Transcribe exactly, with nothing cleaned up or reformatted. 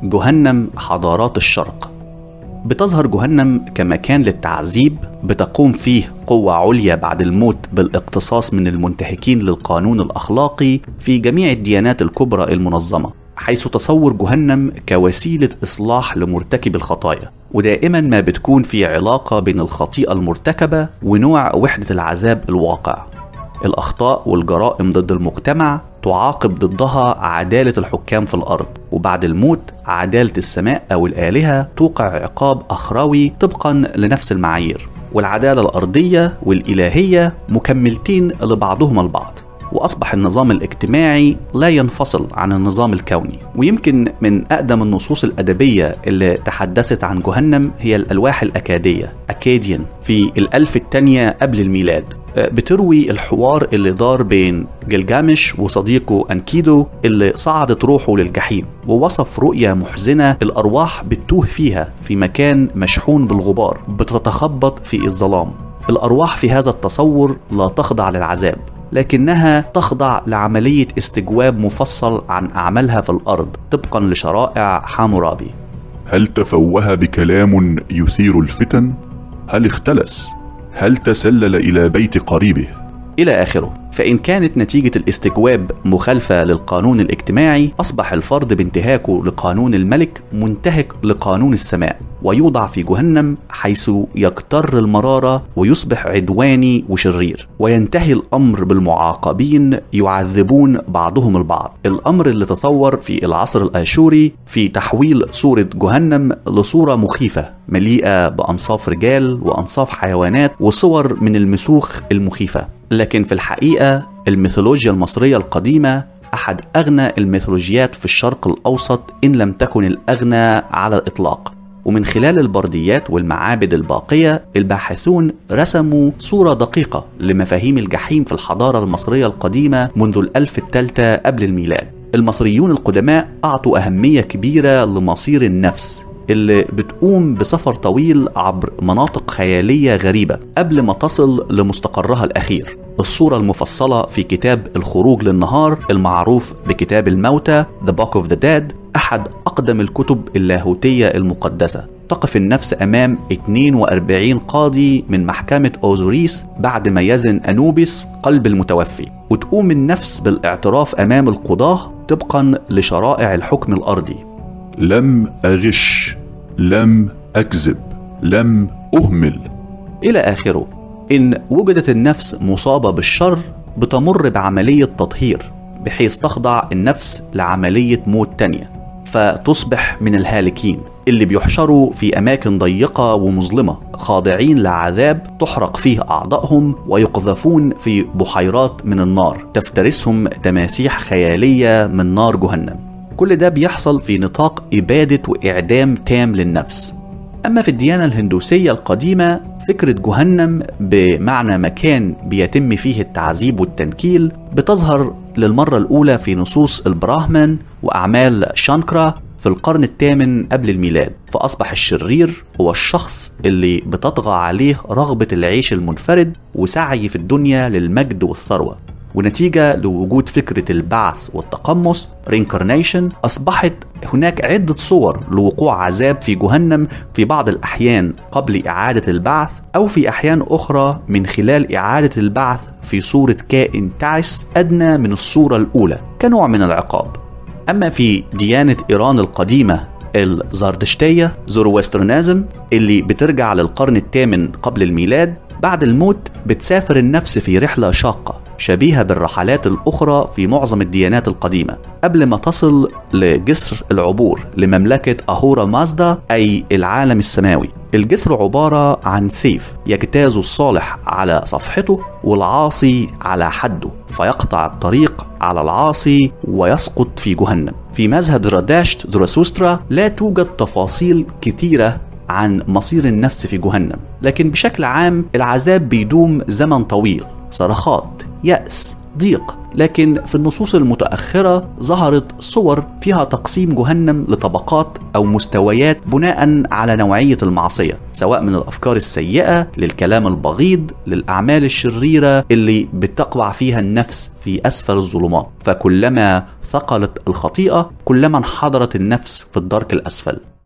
جهنم حضارات الشرق. بتظهر جهنم كمكان للتعذيب بتقوم فيه قوة عليا بعد الموت بالاقتصاص من المنتهكين للقانون الأخلاقي في جميع الديانات الكبرى المنظمة، حيث تصور جهنم كوسيلة إصلاح لمرتكب الخطايا، ودائما ما بتكون في علاقة بين الخطيئة المرتكبة ونوع وحدة العذاب الواقع. الأخطاء والجرائم ضد المجتمع تعاقب ضدها عدالة الحكام في الأرض، وبعد الموت عدالة السماء أو الآلهة توقع عقاب أخروي طبقا لنفس المعايير، والعدالة الأرضية والإلهية مكملتين لبعضهما البعض. وأصبح النظام الاجتماعي لا ينفصل عن النظام الكوني. ويمكن من أقدم النصوص الأدبية اللي تحدثت عن جهنم هي الألواح الأكادية أكاديان في الألف الثانية قبل الميلاد، بتروي الحوار اللي دار بين جلجامش وصديقه أنكيدو اللي صعدت روحه للجحيم، ووصف رؤية محزنة الأرواح بتتوه فيها في مكان مشحون بالغبار بتتخبط في الظلام. الأرواح في هذا التصور لا تخضع للعذاب، لكنها تخضع لعملية استجواب مفصل عن أعمالها في الأرض طبقا لشرائع حامورابي. هل تفوه بكلام يثير الفتن؟ هل اختلس؟ هل تسلل إلى بيت قريبه؟ إلى آخره. فإن كانت نتيجة الاستجواب مخالفة للقانون الاجتماعي، أصبح الفرد بانتهاكه لقانون الملك منتهك لقانون السماء، ويوضع في جهنم حيث يكتر المرارة ويصبح عدواني وشرير، وينتهي الأمر بالمعاقبين يعذبون بعضهم البعض. الأمر اللي تطور في العصر الآشوري في تحويل صورة جهنم لصورة مخيفة مليئة بأنصاف رجال وأنصاف حيوانات وصور من المسوخ المخيفة. لكن في الحقيقة الميثولوجيا المصرية القديمة أحد أغنى الميثولوجيات في الشرق الأوسط إن لم تكن الأغنى على الإطلاق. ومن خلال البرديات والمعابد الباقية الباحثون رسموا صورة دقيقة لمفاهيم الجحيم في الحضارة المصرية القديمة منذ الألف الثالثة قبل الميلاد. المصريون القدماء أعطوا أهمية كبيرة لمصير النفس اللي بتقوم بسفر طويل عبر مناطق خيالية غريبة قبل ما تصل لمستقرها الأخير. الصورة المفصلة في كتاب الخروج للنهار المعروف بكتاب الموتى The Book of the Dead، أحد أقدم الكتب اللاهوتية المقدسة. تقف النفس أمام اثنين وأربعين قاضي من محكمة أوزوريس بعد ما يزن أنوبيس قلب المتوفي، وتقوم النفس بالاعتراف أمام القضاة طبقا لشرائع الحكم الأرضي. لم أغش، لم أكذب، لم أهمل، إلى آخره. إن وجدت النفس مصابة بالشر بتمر بعملية تطهير بحيث تخضع النفس لعملية موت تانية، فتصبح من الهالكين اللي بيحشروا في أماكن ضيقة ومظلمة خاضعين لعذاب تحرق فيه أعضائهم، ويقذفون في بحيرات من النار تفترسهم تماسيح خيالية من نار جهنم. كل ده بيحصل في نطاق إبادة وإعدام تام للنفس. أما في الديانة الهندوسية القديمة فكرة جهنم بمعنى مكان بيتم فيه التعذيب والتنكيل بتظهر للمرة الأولى في نصوص البراهمان وأعمال شانكرا في القرن الثامن قبل الميلاد. فأصبح الشرير هو الشخص اللي بتطغى عليه رغبة العيش المنفرد وسعي في الدنيا للمجد والثروة. ونتيجة لوجود فكرة البعث والتقمص reincarnation أصبحت هناك عدة صور لوقوع عذاب في جهنم في بعض الأحيان قبل إعادة البعث، أو في أحيان أخرى من خلال إعادة البعث في صورة كائن تعس أدنى من الصورة الأولى كنوع من العقاب. أما في ديانة إيران القديمة الزردشتية زوروسترنازم اللي بترجع للقرن الثامن قبل الميلاد، بعد الموت بتسافر النفس في رحلة شاقة شبيهة بالرحلات الأخرى في معظم الديانات القديمة قبل ما تصل لجسر العبور لمملكة أهورا مازدا أي العالم السماوي. الجسر عبارة عن سيف يجتاز الصالح على صفحته والعاصي على حده، فيقطع الطريق على العاصي ويسقط في جهنم. في مذهب زرادشت زوروسترا لا توجد تفاصيل كتيرة عن مصير النفس في جهنم، لكن بشكل عام العذاب بيدوم زمن طويل، صرخات، يأس، ضيق. لكن في النصوص المتأخرة ظهرت صور فيها تقسيم جهنم لطبقات أو مستويات بناء على نوعية المعصية، سواء من الأفكار السيئة للكلام البغيض للأعمال الشريرة اللي بتقع فيها النفس في أسفل الظلمات. فكلما ثقلت الخطيئة كلما انحدرت النفس في الدرك الأسفل.